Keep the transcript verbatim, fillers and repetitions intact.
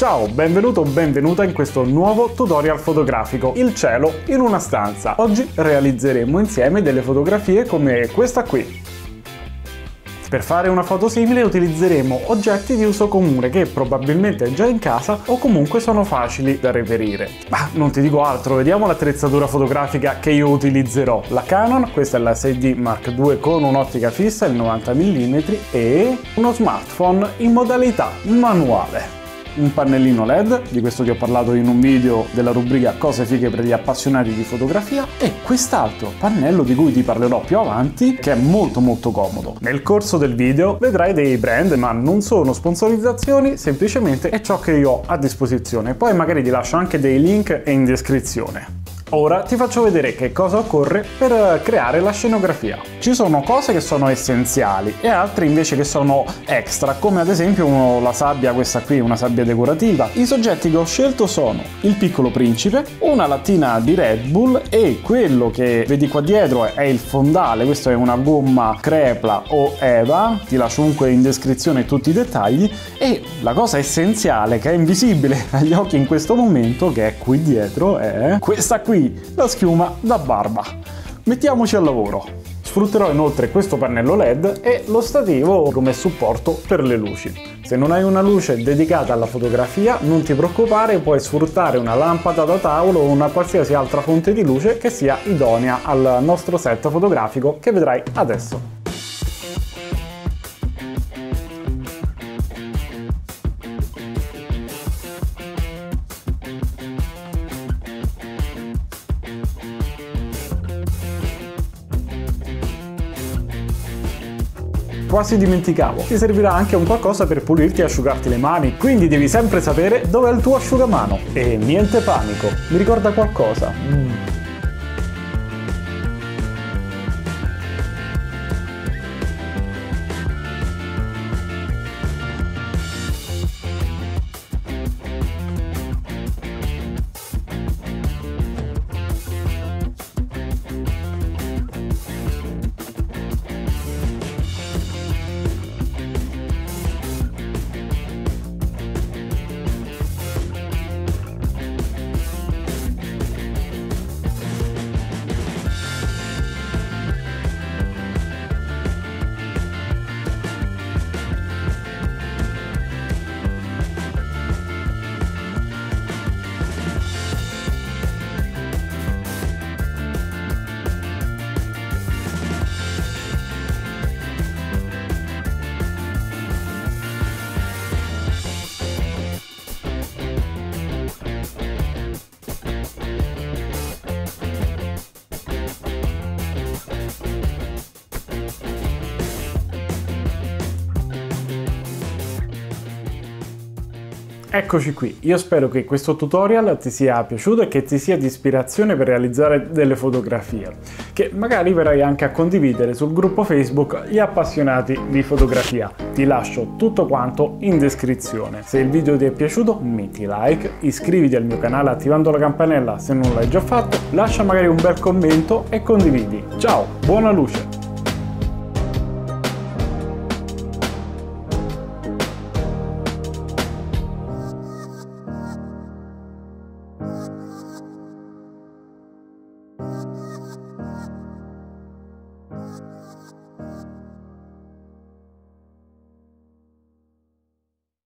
Ciao, benvenuto o benvenuta in questo nuovo tutorial fotografico, il cielo in una stanza. Oggi realizzeremo insieme delle fotografie come questa qui. Per fare una foto simile utilizzeremo oggetti di uso comune che probabilmente hai già in casa o comunque sono facili da reperire. Ma non ti dico altro, vediamo l'attrezzatura fotografica che io utilizzerò. La Canon, questa è la sei D Mark due con un'ottica fissa, il novanta millimetri, e uno smartphone in modalità manuale. Un pannellino L E D, di questo ti ho parlato in un video della rubrica Cose fighe per gli appassionati di fotografia, e quest'altro pannello di cui ti parlerò più avanti, che è molto molto comodo. Nel corso del video vedrai dei brand, ma non sono sponsorizzazioni, semplicemente è ciò che io ho a disposizione. Poi magari ti lascio anche dei link in descrizione. Ora ti faccio vedere che cosa occorre per creare la scenografia. Ci sono cose che sono essenziali e altre invece che sono extra, come ad esempio la sabbia, questa qui, una sabbia decorativa. I soggetti che ho scelto sono il Piccolo Principe, una lattina di Red Bull e quello che vedi qua dietro è il fondale, questo è una gomma Crepla o Eva, ti lascio comunque in descrizione tutti i dettagli, e la cosa essenziale che è invisibile agli occhi in questo momento, che è qui dietro, è questa qui, la schiuma da barba. Mettiamoci al lavoro. Sfrutterò inoltre questo pannello L E D e lo stativo come supporto per le luci. Se non hai una luce dedicata alla fotografia, non ti preoccupare, puoi sfruttare una lampada da tavolo o una qualsiasi altra fonte di luce che sia idonea al nostro set fotografico che vedrai adesso. Quasi dimenticavo, ti servirà anche un qualcosa per pulirti e asciugarti le mani, quindi devi sempre sapere dove è il tuo asciugamano. E niente panico, mi ricorda qualcosa. Mm. Eccoci qui, io spero che questo tutorial ti sia piaciuto e che ti sia di ispirazione per realizzare delle fotografie, che magari verrai anche a condividere sul gruppo Facebook Gli Appassionati di Fotografia. Ti lascio tutto quanto in descrizione. Se il video ti è piaciuto metti like, iscriviti al mio canale attivando la campanella se non l'hai già fatto, lascia magari un bel commento e condividi. Ciao, buona luce!